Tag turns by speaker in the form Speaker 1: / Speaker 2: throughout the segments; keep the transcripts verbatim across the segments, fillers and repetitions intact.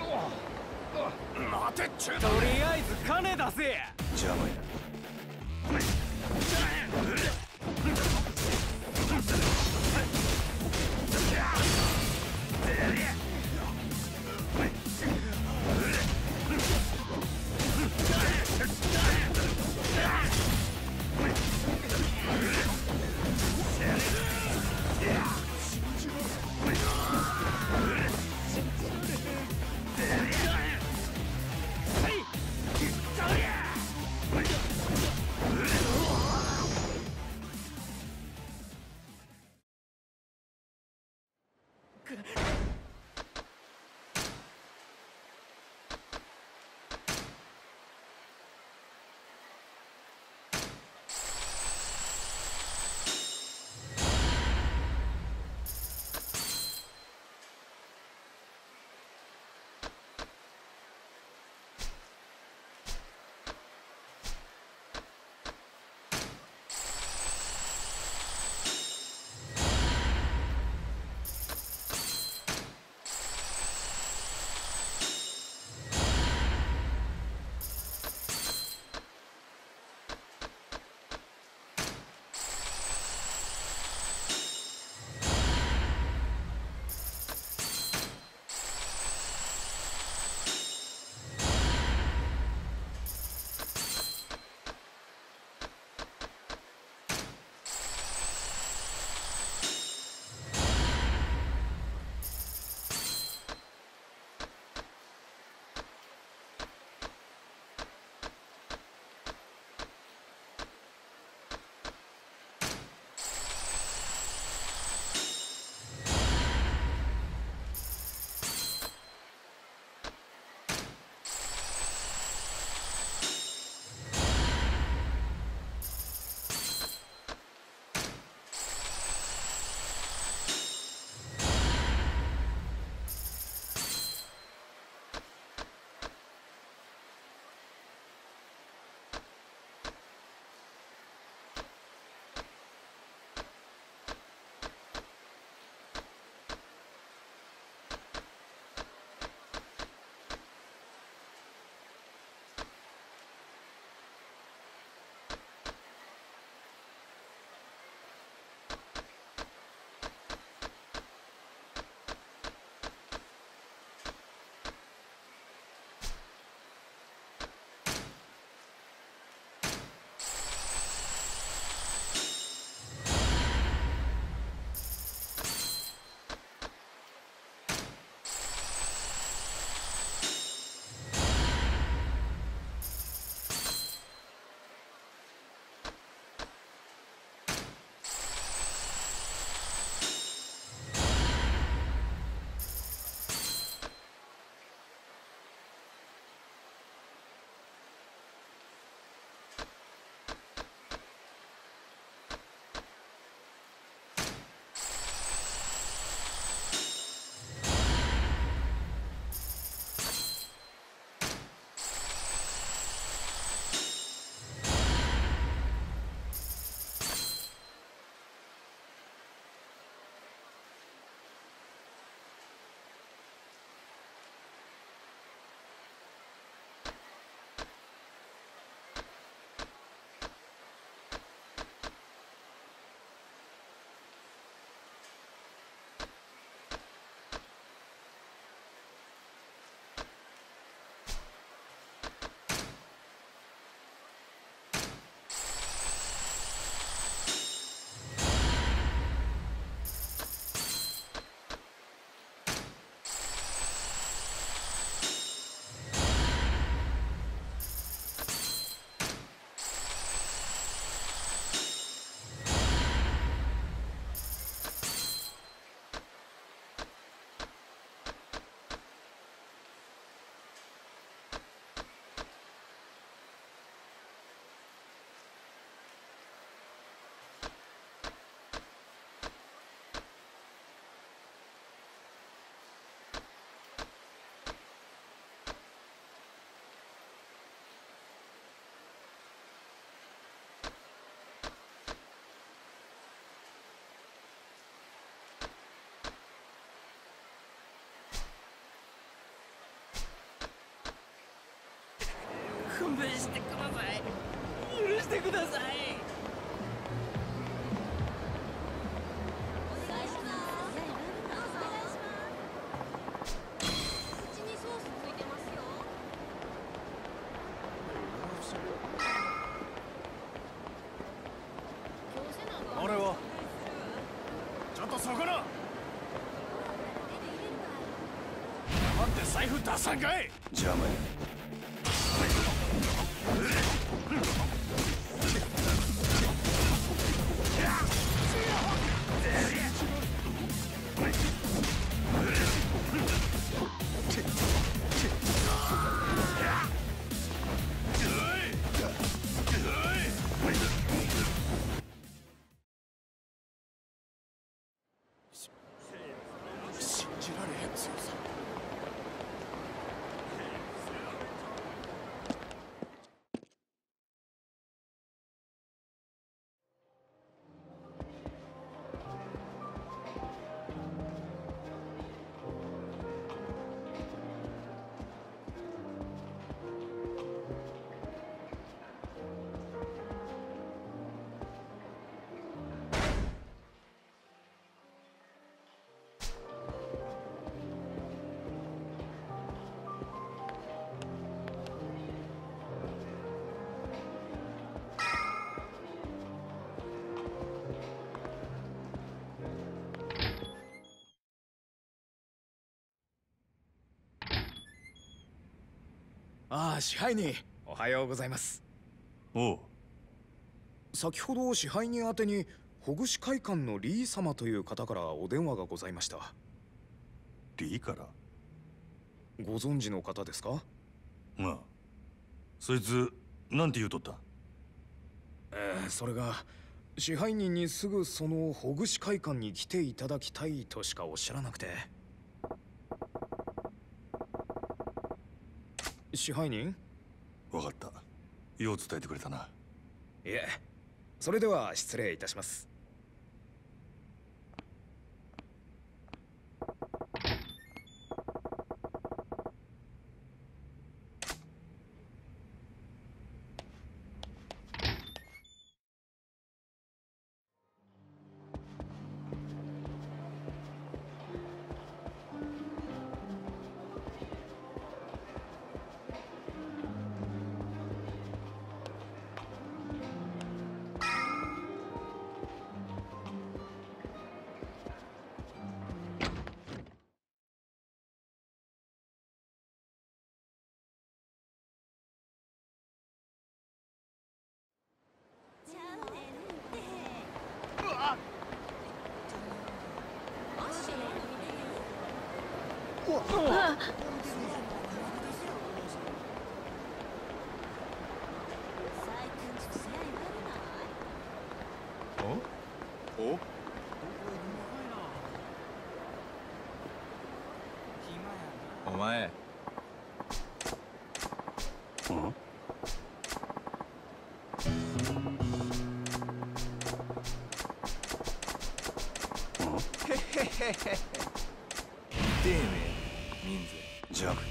Speaker 1: 待てっちゅう。
Speaker 2: とりあえず金出せや。
Speaker 1: 邪魔や。
Speaker 2: 勘弁してください。許してください。
Speaker 1: お願いします。お願いします。口にソースついてますよ。
Speaker 2: 俺はちょっとそこのなんで財布出さんかい。
Speaker 3: 邪魔や。
Speaker 2: 信じられへん強さ。ああ、支配人、おはようございます。
Speaker 3: おう。
Speaker 4: 先ほど支配人宛てにほぐし会館のリー様という方からお電話がございました。
Speaker 3: リーから？
Speaker 4: ご存知の方ですか？
Speaker 3: ああ。そいつなんて言うとった？
Speaker 4: ええ、それが支配人にすぐそのほぐし会館に来ていただきたいとしかおっしゃらなくて。支配人？
Speaker 3: わかった。よう伝えてくれたな。
Speaker 4: いえ、それでは失礼いたします。
Speaker 2: お？お前。
Speaker 3: うん？
Speaker 2: へへへへ。丁寧民勢。
Speaker 3: じゃあ。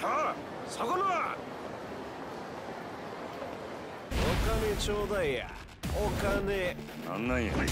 Speaker 2: ちょそこのお金ちょうだいや。お金
Speaker 3: なんなんや。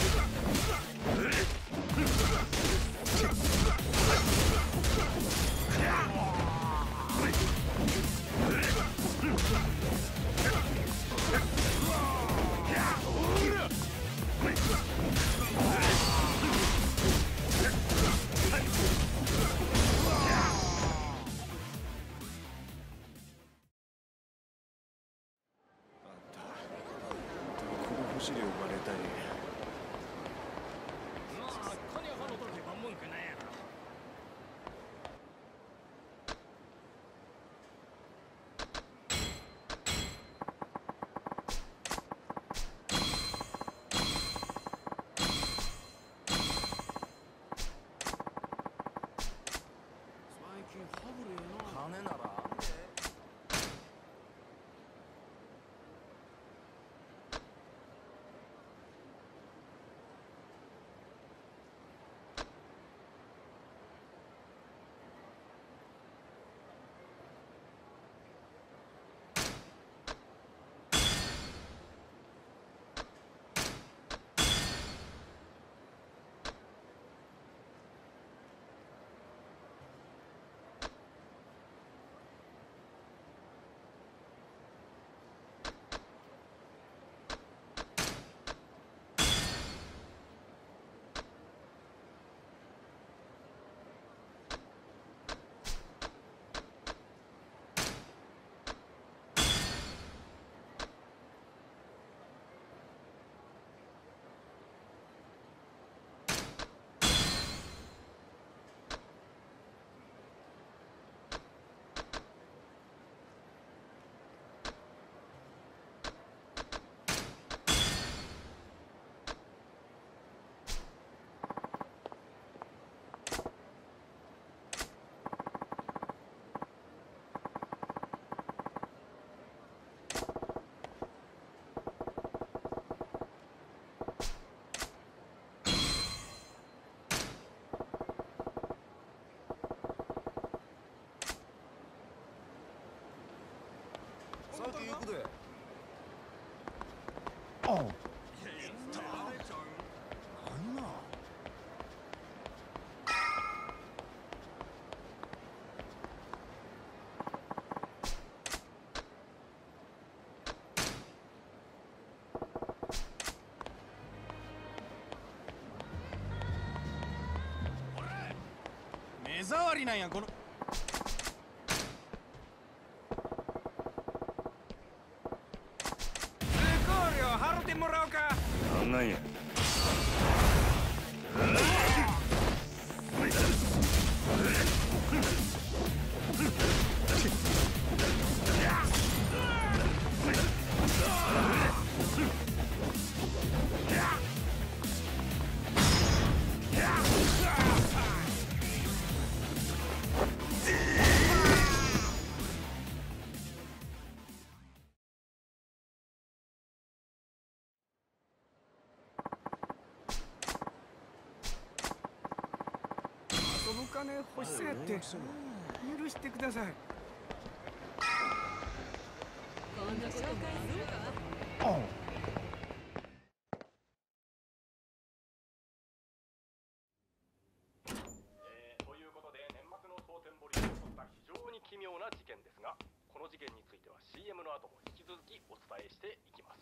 Speaker 2: 資料バレたい。
Speaker 4: まあ、金はのとけば文句ないやろ。最近ハブレやな。金ならあんで。
Speaker 2: 先行くで。
Speaker 3: ああ。
Speaker 2: 目障りなんやこの。払ってもらおうか。
Speaker 3: なんなんや。
Speaker 2: その金欲しそうやって許してください。
Speaker 1: こんなこともあるか。
Speaker 3: ああ。
Speaker 5: ということで年末の蒼天堀で起こった非常に奇妙な事件ですが、この事件については シーエム の後も引き続きお伝えしていきます。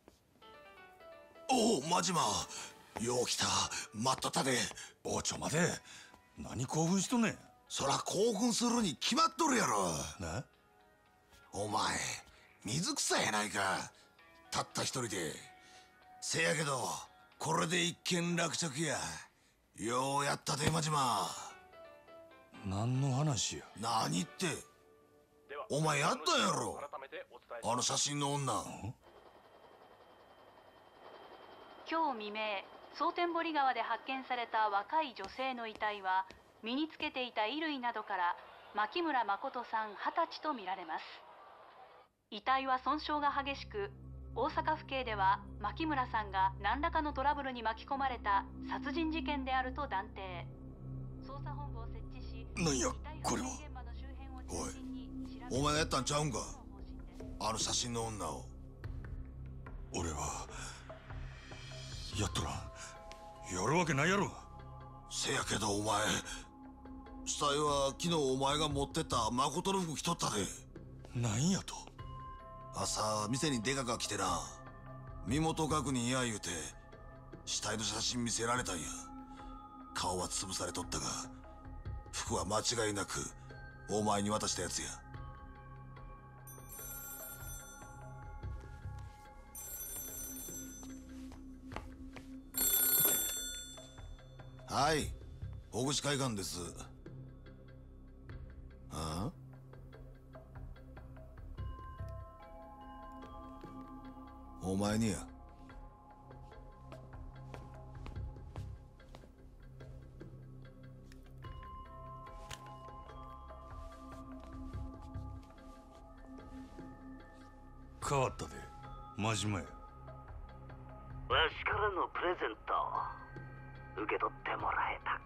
Speaker 6: おお、マジマよう来た。待っとったで。
Speaker 3: おちょ待て。何興奮しとんねん。
Speaker 6: そら興奮するに決まっとるやろ。
Speaker 3: な。
Speaker 6: お前水草やないか、たった一人で。せやけどこれで一件落着や。ようやったでマジマ。
Speaker 3: 何の話や。
Speaker 6: 何って。
Speaker 5: では
Speaker 6: お前やったやろ、
Speaker 5: 改めてお伝えします。
Speaker 6: あの写真の女。
Speaker 7: 今日未明、蒼天堀川で発見された若い女性の遺体は、身につけていた衣類などから牧村誠さんはたちとみられます。遺体は損傷が激しく、大阪府警では牧村さんが何らかのトラブルに巻き込まれた殺人事件であると断定。捜査本部を設置し、
Speaker 3: なんやこれは。
Speaker 6: おい、お前がやったんちゃうんか、あの写真の女を。
Speaker 3: 俺はやっとらん。やるわけないやろ。
Speaker 6: せやけどお前、死体は昨日お前が持ってった誠の服着とったで。
Speaker 3: なんやと。
Speaker 6: 朝店にデカが来てな、身元確認や言うて死体の写真見せられたんや。顔は潰されとったが服は間違いなくお前に渡したやつや。はい、大口会館です。ああ、お前にや。
Speaker 3: 変わったで、真島や。
Speaker 8: わしからのプレゼント受け取ってもらえたか。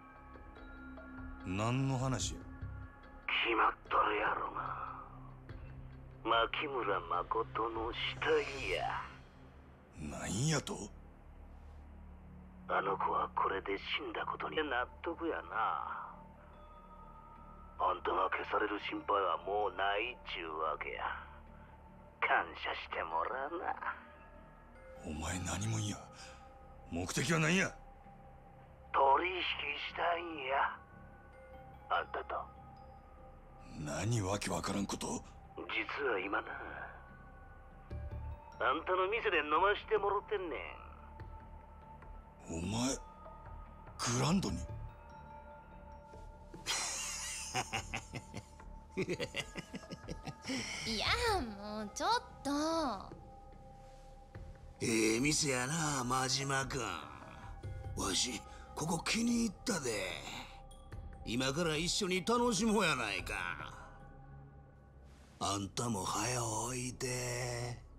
Speaker 3: 何の話や。
Speaker 8: 決まっとるやろな。牧村誠の死体や。
Speaker 3: なんやと。
Speaker 8: あの子はこれで死んだことに納得やな。あんたが消される心配はもうないっちゅうわけや。感謝してもらうな。
Speaker 3: お前何もんや。目的は何や。
Speaker 8: 取引したいんや、あんたと。
Speaker 3: 何わけわからんこと。
Speaker 8: 実は今な、あんたの店で飲ましてもろてんね
Speaker 3: ん。お前グランドに。
Speaker 1: いやもうちょっと。
Speaker 6: ええ店やな、真島君。わしここ気に入ったで。今から一緒に楽しもうやないか。あんたも早おいで。